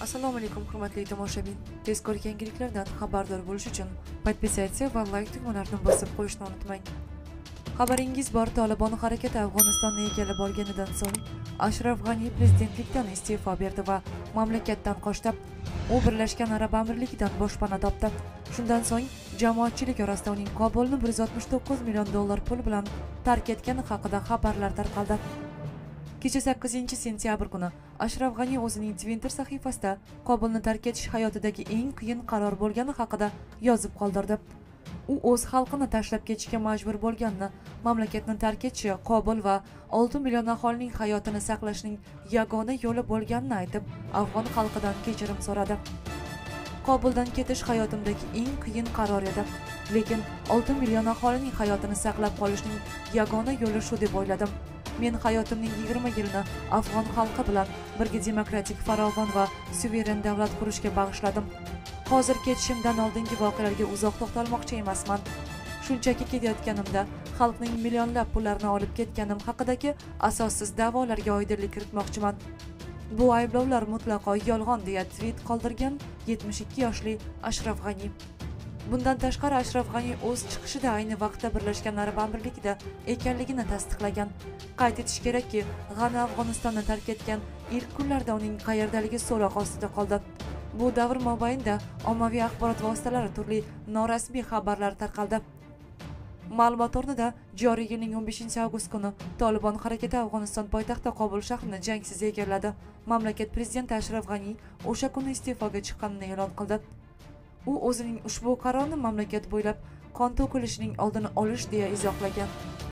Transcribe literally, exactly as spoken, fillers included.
Assalomu alaykum hurmatli tomoshabin. Tezkor yangiliklardan xabardor bo'lish uchun podpisatsiya va like tugmalarini bosib qo'yishni unutmang. Xabaringiz bor, Tolibon harakati Afg'onistonni egallab olganidan so'ng Ashraf G'ani prezidentlikdan iste'fo berdi va mamlakatdan qochdi. U Birlashgan Arab Amirligidan boshpana topdi. Shundan so'ng jamoatchilik orasida uning Kobulni bir yuz oltmish to'qqiz million dollar pul bilan tark etgani haqida xabarlar tarqaldi. Kecha sakkizinchi sentyabr kuni Ashraf G'ani o'zining Twitter sahifasida Kobulni tark etish hayotidagi eng qiyin qaror bo'lgani haqida yozib qoldirdi. U o'z xalqini tashlab ketishga majbur bo'lganini, mamlakatni tark etishi Kobul va olti million aholining hayotini saqlashning yagona yo'li bo'lganini aytib, afg'on xalqidan kechirim so'radi. Kobuldan ketish hayotimdagi eng qiyin qaror edi, lekin olti million aholining hayotini saqlab qolishning yagona yo'li shu deb o'yladim. Men hayotimning yigirma yilini afg'on xalqi bilan birga demokratik, farovon va suveren davlat qurishga bag'ishladim. Hozir ketishimdan oldingi voqealarga uzoq to'xtalmoqchi emasman. Shunchaki ketayotganimda xalqning millionlab pullarini olib ketganim haqidagi asossiz da'volarga oydinlik kiritmoqchiman. Bu ayblovlar mutlaqo yolg'on, deya tweet qoldirgan yetmish ikki yoshli Ashraf G'ani. Bundan tashqari Ashraf G'ani o'z chiqishida ayni vaqtda Birlashgan Arab Amirligida ekanligini tasdiqlagan. Qayd etish kerakki, G'ani Afg'onistonni tark etgan ilk kunlarda uning qayerdaligi so'roq ostida qoldi. Bu davr mobaynida ommaviy axborot vositalari turli norasmiy xabarlar tarqaldi. Ma'lumot o'rnida joriy yilning o'n beshinchi avgust kuni Tolibon harakati Afg'oniston poytaxti Kobul shahrini jangsiz egalladi. Mamlakat prezidenti Ashraf G'ani o'sha kuni iste'foga chiqqanini e'lon qildi. U o'zining ushbu qarorini mamlakat bo'ylab qon to'kilishining oldini olish deya izohlagan.